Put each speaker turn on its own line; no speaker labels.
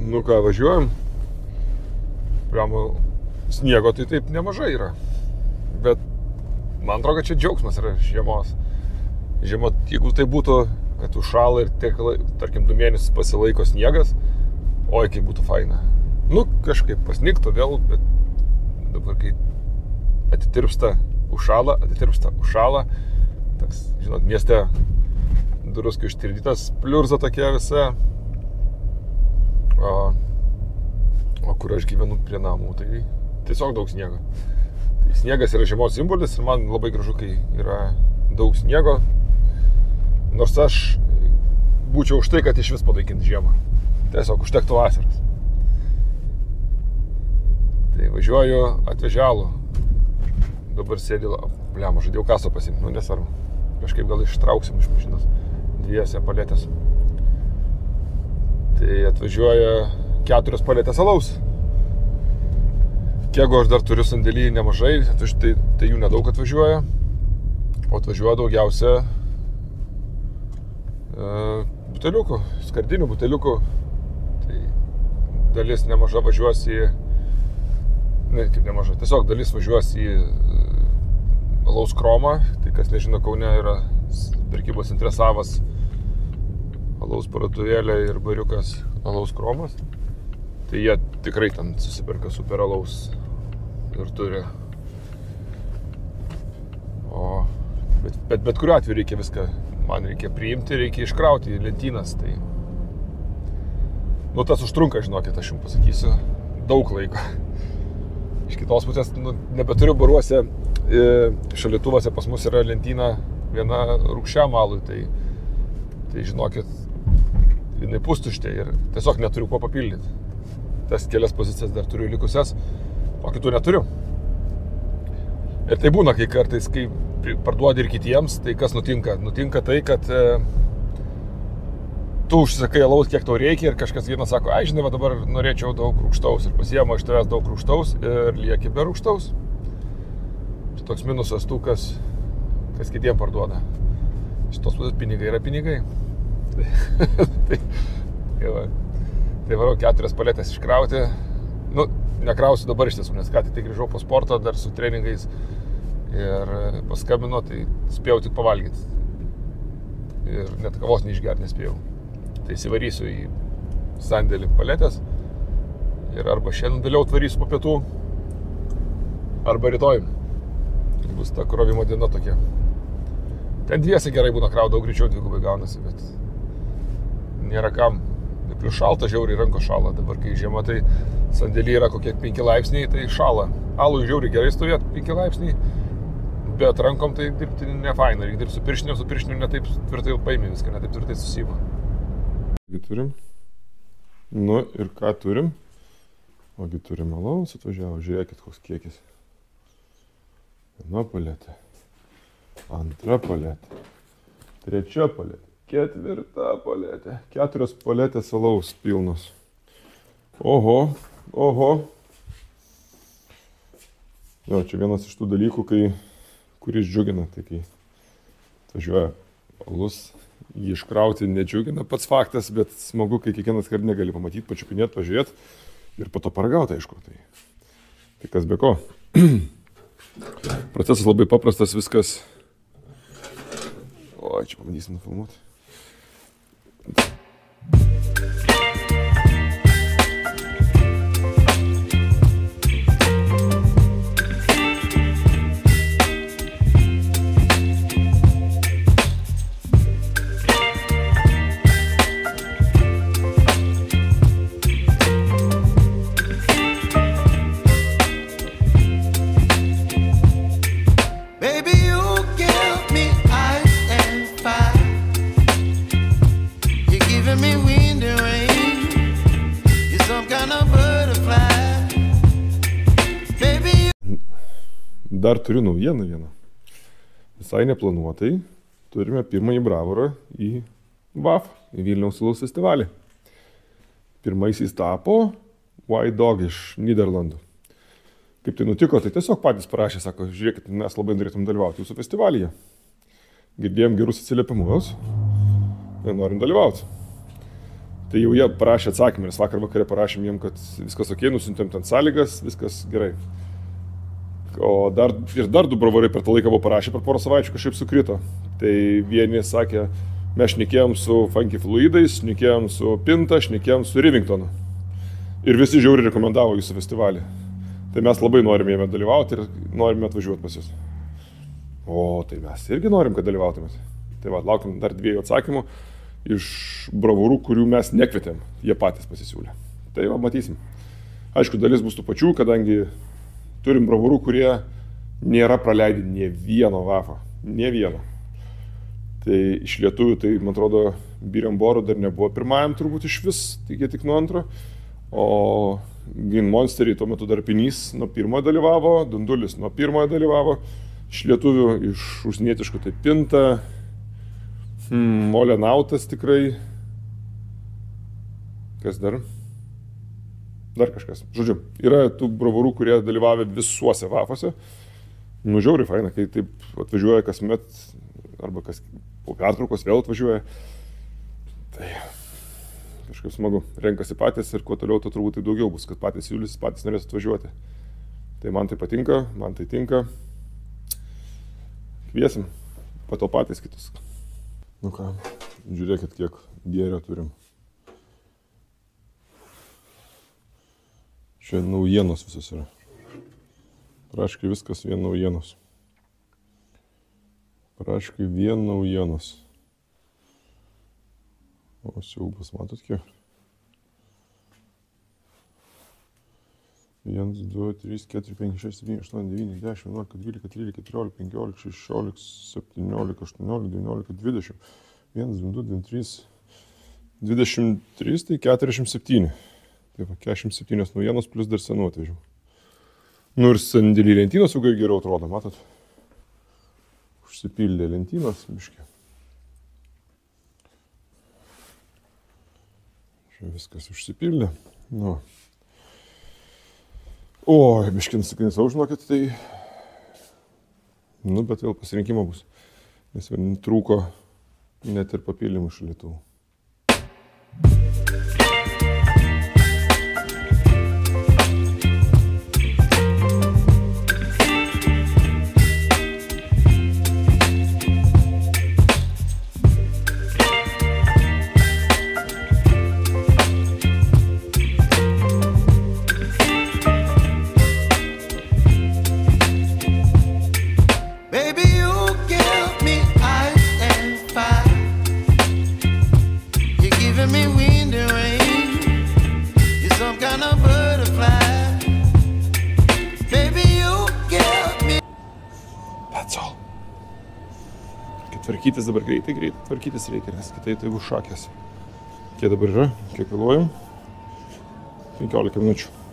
Nu ką, važiuojam. Priamo sniego tai taip nemažai yra. Bet man atrodo, kad čia džiaugsmas yra žiemos. Žiema, jeigu tai būtų, kad užšąla ir tiek, tarkim, 2 mėnesius pasilaiko sniegas, oi, kaip būtų faina. Nu, kažkaip pasnigtų vėl, bet dabar, kai atitirpsta, užšąla, toks, žinot, mieste druskų ištirdytas, pliurza tokia visa, o kur aš gyvenu prie namų, tai tiesiog daug sniego. Tai sniegas yra žiemos simbolis ir man labai gražu, kai yra daug sniego, nors aš būčiau už tai, kad iš vis padaikinti žiemą. Tiesiog užtektų vasaros. Tai važiuoju atvežialų. Dabar sėdė, blema, žadėjau kaso pasimti, nu nesvarbu. Kažkaip gal ištrauksim iš mašinos 2 paletės. Tai atvažiuoja 4 paletės alaus. Kiego aš dar turiu sandėlį nemažai, tai jų nedaug atvažiuoja. O atvažiuoja daugiausia buteliukų, skardinių buteliukų. Tai dalis nemaža važiuos į... Ne, kaip nemaža, tiesiog dalis važiuos į alaus kromą. Tai kas nežino, Kaune yra prekybos centre Savas alaus parduotuvėlė ir bariukas alaus kromas. Tai jie tikrai ten susiperka super alaus ir turi. Bet kuriuo atveju reikia viską, man reikia priimti, reikia iškrauti į lentynas. Tai... Nu, tas užtrunka, žinokit, aš jums pasakysiu, daug laiko. Iš kitos pusės, nu, nebeturiu baruose, šaldytuvuose pas mus yra lentyna viena rūgščiam alui, tai žinokit, jinai pustuštė ir tiesiog neturiu kuo papildyti. Tas kelias pozicijas dar turiu likusias, o kitų neturiu. Ir tai būna, kai kartais, kai parduodi ir kitiems, tai kas nutinka? Nutinka tai, kad tu užsisakai alaus, kiek tau reikia ir kažkas vienas sako, ai, žinai, va dabar norėčiau daug rūgštaus ir pasiema iš tavęs daug rūgštaus ir lieki be rūgštaus. Tai toks minusas tų, kas kitiem parduoda. Šitos pusės pinigai yra pinigai. Tai varau 4 paletės iškrauti. Nu, nekrausiu dabar iš tiesų, nes ką tai grįžau po sporto dar su treningais ir paskambino, tai spėjau tik pavalgyti. Ir net kavos neišgerti nespėjau. Tai įsivarysiu į sandėlį paletės ir arba šiandien vėliau atvarysiu po pietų, arba rytoj. Bus ta krovimo diena tokia. Ten dviese gerai būna kraut, daug greičiau dvigubai gaunasi, bet nėra kam. Plius šalta, žiauriai rankos šala. Dabar, kai žiema, tai sandėly yra kokie 5 laipsniai, tai šala. Alui žiauriai gerai stovėt 5 laipsniai, bet rankom tai dirbti nefaina. Reikia dirbti su pirštiniu netaip tvirtai paimi viską, netaip tvirtai susyba. Turim. Nu ir ką turim? Ogi turim alaus, atvažiavo, žiūrėkit, koks kiekis. 1 paletė, 2 paletė, 3 paletė. 4 paletė. 4 paletės alaus pilnos. Oho. Jo, čia vienas iš tų dalykų, kuris džiugina. Tai kai atvažiuoja alus, jį iškrauti nedžiugina pats faktas, bet smagu, kai kiekvienas kart negali pamatyti, pačiupinėti, pažiūrėti ir po to paragauti, aišku. Tai kas be ko. Procesas labai paprastas, viskas. O, čia pabandysim nufilmuoti. Dar turiu naujieną vieną. Visai neplanuotai turime pirmąjį bravorą į VAF, į Vilniaus alaus festivalį. Pirmaisiais tapo White Dog iš Nyderlandų. Kaip tai nutiko, tai tiesiog patys parašė, sako, žiūrėkit, mes labai norėtum dalyvauti jūsų festivalyje. Girdėjom gerus atsiliepimus ir norim dalyvauti. Tai jau jie parašė atsakymą, nes vakar vakarė parašėm jiem, kad viskas ok, nusintėm ten sąlygas, viskas gerai. O dar 2 bravarai per tą laiką buvo parašę, per porą savaičių kažkaip sukrito. Tai vieni sakė, mes šnekėjom su Funky Fluidais, šnekėjom su Pinta, šnekėjom su Rivingtonu. Ir visi žiauriai rekomendavo jūsų festivalį. Tai mes labai norime jame dalyvauti ir norime atvažiuoti pas jūs. O, tai mes irgi norim, kad dalyvautumėt. Tai va, laukiam dar 2 atsakymų iš bravarų, kurių mes nekvietėm. Jie patys pasisiūlė. Tai va, matysim. Aišku, dalis bus tų pačių, kadangi turim bravarų, kurie nėra praleidę nė vieno vafo. Nė vieno. Tai iš lietuvių, tai, man atrodo, Biremboro dar nebuvo pirmajam turbūt iš vis, tik nuo antro. O Green Monsterį tuo metu dar Pinys nuo 1 dalyvavo, Dundulis nuo 1 dalyvavo. Iš lietuvių, iš užsienietiškų tai Pinta, Molenautas tikrai. Kas dar? Dar kažkas. Žodžiu, yra tų bravarų, kurie dalyvavę visuose vafose. Nu, žiauriai faina, kai taip atvažiuoja kasmet, arba kas po pertraukos vėl atvažiuoja. Tai kažkaip smagu. Renkasi patys ir kuo toliau, to turbūt tai daugiau bus, kad patys siūlys, patys norės atvažiuoti. Tai man tai patinka, man tai tinka. Kviesim, pato patys kitus. Nu ką, žiūrėkit, kiek gėrio turim. Čia naujienos visos yra. Praškai viskas vien naujienos. Praškai vien naujienos. O siaubas, matot kiek? 1, 2, 3, 4, 5, 6, 7, 8, 9, 10, 11, 12, 13, 14, 15, 16, 17, 18, 19, 20. 1, 2, 23, 23, tai 47. Taip, 47 naujienos plus dar senų atvežiau. Nu ir sandėlį lentynos jau geriau atrodo, matot? Užsipildė lentynos, biškį. Čia viskas užsipildė. Nu. O, biškį nusikainisau, žinokit, tai... Nu, bet vėl pasirinkimo bus. Nes vėl trūko net ir papildymų šaldytuvų. Tvarkytis dabar greitai tvarkytis reikia, nes kitai tai bus šakės. Kiek dabar yra, kiek vėluojam? 15 minučių.